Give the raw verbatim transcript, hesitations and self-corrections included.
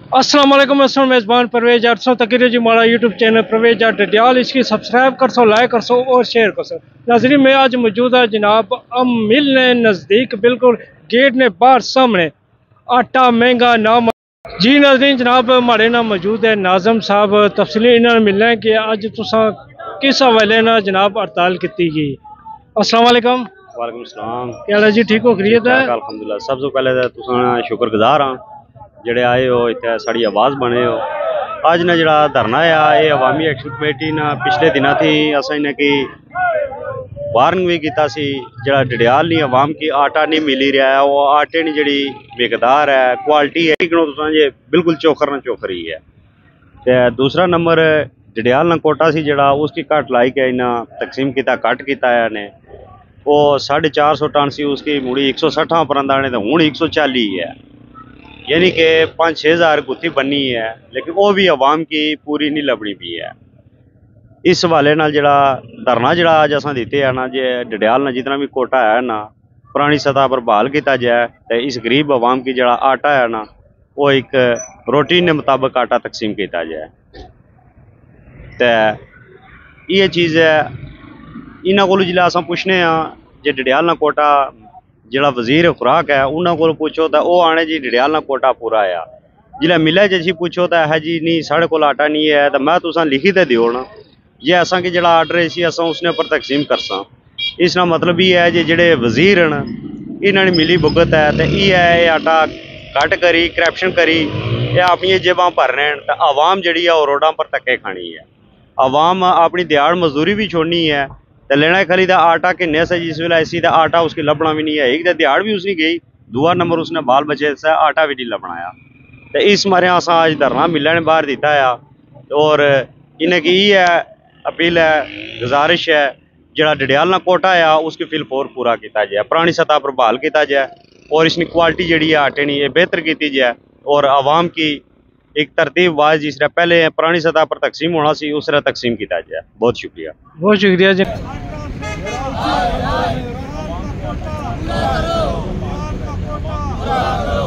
अस्सलाम वालेकुम अस्सलाम मेज़बान परवेज आठ सौ तक जी हमारा यूट्यूब चैनल परवेज आठ डियाल इसकी सब्सक्राइब कर सो लाइक कर सो और शेयर कर सो। नाज़रीन मैं आज मौजूद है जनाब हम मिल ने नज़दीक बिल्कुल गेट ने बाहर सामने आटा महंगा ना जी। नाज़रीन जनाब हमारे नाम मौजूद है नाज़म साहब तफसीली इन्होंने मिलना है कि अज तुसा किस हवाले ना जनाब हड़ताल की गई। अस्सलाम वालेकुम। वालेकुम सलाम। क्या हाल है जी, ठीक हो खैरियत है? अल्हम्दुलिल्लाह। सब तो पहले तो तुसां शुक्रगुजार हाँ जेड़े आए हो इत्थे साड़ी आवाज़ बने हो। अज ना जड़ा धरना है ये अवामी एक्शन कमेटी ना पिछले दिनों थी अस इन्हें की वार्न भी किया सी जड़ा डडियाल नहीं अवाम की आटा नहीं मिली रहा है वो आटे की जड़ी मिकदार है क्वालिटी है तुसां जे बिल्कुल चोखर ना चोखरी है। ते दूसरा नंबर डडियाल ना कोटा सी जड़ा उसकी घट लाई के इन्हें तकसीम किया घट किया है ने वो साढ़े चार सौ टन सी उसकी मुड़ी एक सौ सठा परंद आने तो हूँ एक सौ चाली है यानी कि पाँच छः हज़ार गुत्थी बनी है लेकिन वो भी अवाम की पूरी नहीं लभनी पी है। इस हवाले नाल जड़ा धरना जड़ा अज असां दिते है ना जे डडियाल ना जितना भी कोटा है ना पुरानी सतह पर बहाल किया जाए तो इस गरीब अवाम की जड़ा आटा है ना वो एक रोटीन के मुताबिक आटा तकसीम किया जाए। तो ये चीज़ है इन्हों को जिला अस पुछने हाँ जे डडियाल ना कोटा जड़ा वजीर खुराक है उन्होंने को पूछो तो वो आने जी डडियाल ना कोटा पूरा आ जिला मिले जी पूछो तो है जी नहीं साढ़े को आटा नहीं है तो मैं तुसा लिखी तो दियो ना जे असा कि जड़ा आर्डर है अस उसने पर तकसीम करसा। इसका मतलब ये है जी जेडे वजीर हैं इन्होंने मिली भुगत है तो ये है ये आटा घट करी करप्शन करी ये अपनी जेबां भर रहे हैं तो आवाम जी रोडों पर धक्के खानी है। आवाम अपनी दिहाड़ मजदूरी भी छोड़नी है तो लेना खाली था आटा किन्ने से जिस वेले ऐसी था आटा उसकी लभना भी नहीं है। एक तो दिहाड़ भी उसकी गई दूसरा नंबर उसने बाल बचे से आटा भी नहीं लभना आया। तो इस मारे अस अज धरना मिलने ने बाहर दिता है और इन्हें की है अपील है गुजारिश है जड़ा डडियाल ना कोटा है उसकी फिल फोर पूरा किया जाए पुरानी सतह पर बहाल किया जाए और इसकी क्वालिटी जी आटे नहीं है बेहतर की जाए और आवाम की एक तरतीब वाइज जिस तरह पहले पुरानी सतह पर तकसीम होना सी उस तरह तकसीम किया जाए। बहुत शुक्रिया बहुत शुक्रिया जी। करो